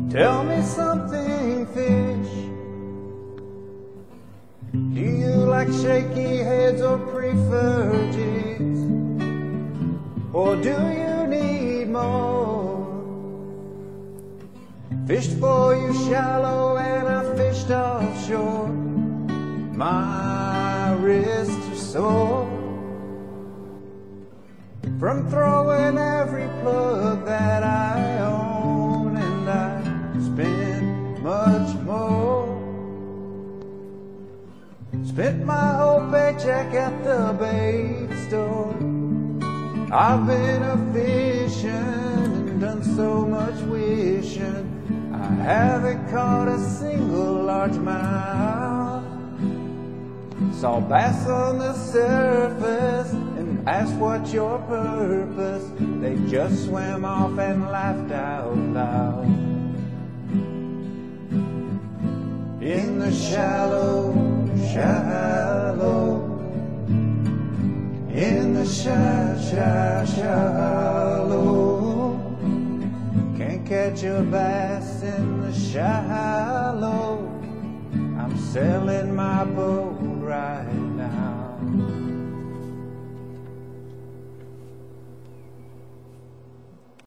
Tell me something, fish. Do you like shaky heads or prefer jigs? Or do you need more? Fished for you shallow and I fished offshore. My wrists are sore from throwing every plug that I own, and I spend much more. Spent my whole paycheck at the bait store. I've been a fishing and done so much wishing I haven't caught a single largemouth. Saw bass on the surface and asked what's your purpose. They just swam off and laughed out loud. In the shallow, shallow, in the shallow, can't catch a bass in the shallow. I'm selling my boat